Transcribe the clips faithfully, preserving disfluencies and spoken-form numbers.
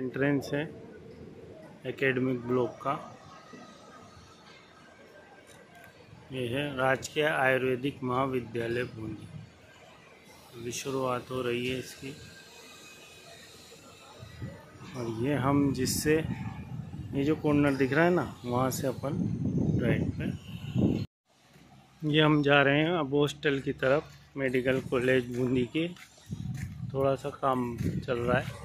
Entrance है academic block का। ये है राजकीय आयुर्वेदिक महाविद्यालय बूंदी। अभी शुरुआत हो रही है इसकी। और ये हम जिससे ये जो कॉर्नर दिख रहा है ना, वहाँ से अपन राइट पे ये हम जा रहे हैं अब हॉस्टल की तरफ, मेडिकल कॉलेज बूंदी के। थोड़ा सा काम चल रहा है,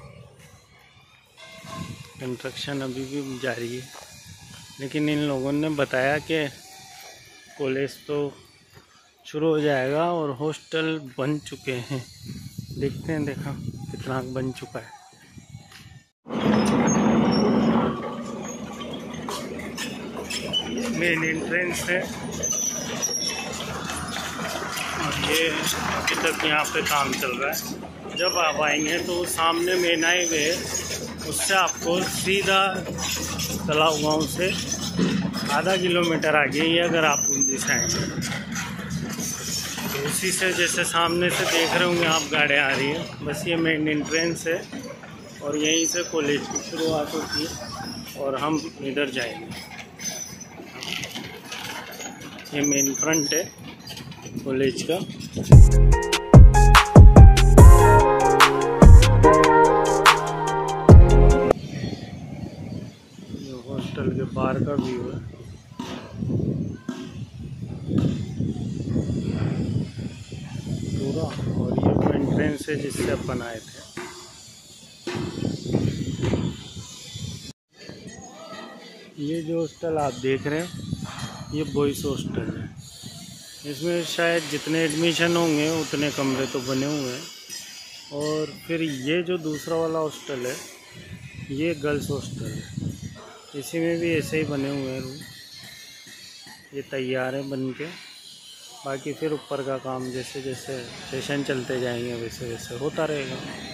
कंस्ट्रक्शन अभी भी जारी है, लेकिन इन लोगों ने बताया कि कॉलेज तो शुरू हो जाएगा और हॉस्टल बन चुके हैं। देखते हैं, देखा कितना बन चुका है। मेन एंट्रेंस है और ये अभी तक यहाँ पे काम चल रहा है। जब आप आएंगे तो सामने मेन हाईवे है, उससे आपको सीधा तलाव गाँव से आधा किलोमीटर आगे ही अगर आप बूंदी से आएंगे तो उसी से जैसे सामने से देख रहे होंगे आप गाड़ियाँ आ रही है, बस ये मेन एंट्रेंस है और यहीं से कॉलेज की शुरुआत होती है और हम इधर जाएंगे। ये मेन फ्रंट है कॉलेज का। ये हॉस्टल के बाहर का व्यू है। पूरा, और ये तो एंट्रेंस है जिससे अपन आए थे। ये जो हॉस्टल आप देख रहे हैं ये बॉयज़ हॉस्टल है। इसमें शायद जितने एडमिशन होंगे उतने कमरे तो बने हुए हैं। और फिर ये जो दूसरा वाला हॉस्टल है ये गर्ल्स हॉस्टल है, इसी में भी ऐसे ही बने हुए हैं रूम। ये तैयार है बन के, बाकी फिर ऊपर का काम जैसे जैसे सेशन चलते जाएंगे वैसे वैसे होता रहेगा।